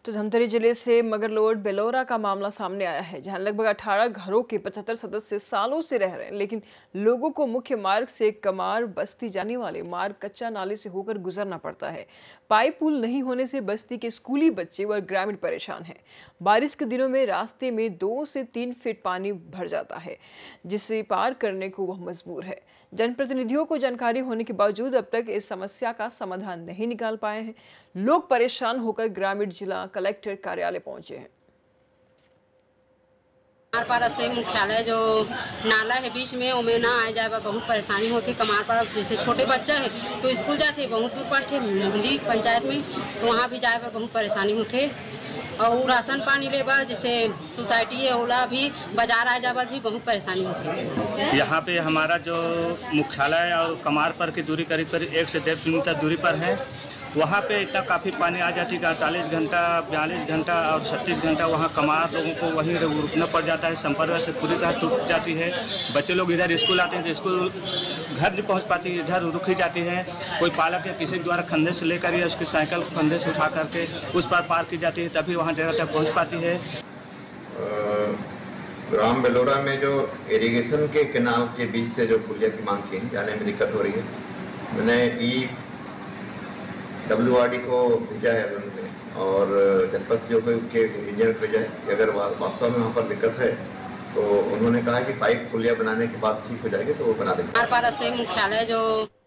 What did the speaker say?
तो धमतरी जिले से मगरलोड बेलोरा का मामला सामने आया है, जहां लगभग 18 घरों के 75 सदस्य सालों से रह रहे हैं, लेकिन लोगों को मुख्य मार्ग से कमार बस्ती जाने वाले मार्ग कच्चा नाले से होकर गुजरना पड़ता है। पाइप पुल नहीं होने से बस्ती के स्कूली बच्चे व ग्रामीण परेशान हैं। बारिश के दिनों में रास्ते में 2 से 3 फीट पानी भर जाता है, जिसे पार करने को वह मजबूर है। जनप्रतिनिधियों को जानकारी होने के बावजूद अब तक इस समस्या का समाधान नहीं निकाल पाए हैं। लोग परेशान होकर ग्रामीण जिला कलेक्टर कार्यालय पहुंचे हैं। कमारपाड़ा से मुख्यालय जो नाला है बीच में उमें ना आ जाए बहुत परेशानी होती। कमारपाड़ा जैसे छोटे बच्चे हैं तो स्कूल जाते बहुत दूर पड़ते मोहली पंचायत में, तो वहाँ भी जाए बहुत परेशानी होती। और राशन पानी लेबर जैसे सोसाइटी है ओला भी बाजार आ जाए भी बहुत परेशानी होती है। यहाँ पे हमारा जो मुख्यालय और कमारपाड़ा की दूरी करीब 1 से 1.5 किलोमीटर दूरी पर है। वहाँ पे इतना काफ़ी पानी आ जाती है, 48 घंटा 42 घंटा और 36 घंटा वहाँ कमार लोगों को वहीं रुकना पड़ जाता है। संपर्क से पूरी तरह टूट जाती है। बच्चे लोग इधर स्कूल आते हैं तो स्कूल घर नहीं पहुँच पाती, इधर रुकी जाती है। कोई पालक या किसी द्वारा खंधे से लेकर या उसकी साइकिल खंधे से उठा करके उस पर पार की जाती है, तभी वहाँ डेरा तक पहुँच पाती है। ग्राम बेलोरा में जो इरिगेशन के केनाल के बीच से जो पुलिया की मांग की है, जाने में दिक्कत हो रही है। मैंने WRD को भेजा है उन्होंने और जनपद सीओ के इंजीनियर भेजा है कि अगर वास्तव में वहाँ पर दिक्कत है तो उन्होंने कहा कि पाइप पुलिया बनाने के बाद ठीक हो जाएगी तो वो बना देंगे। कमारपाड़ा से मुख्यालय जो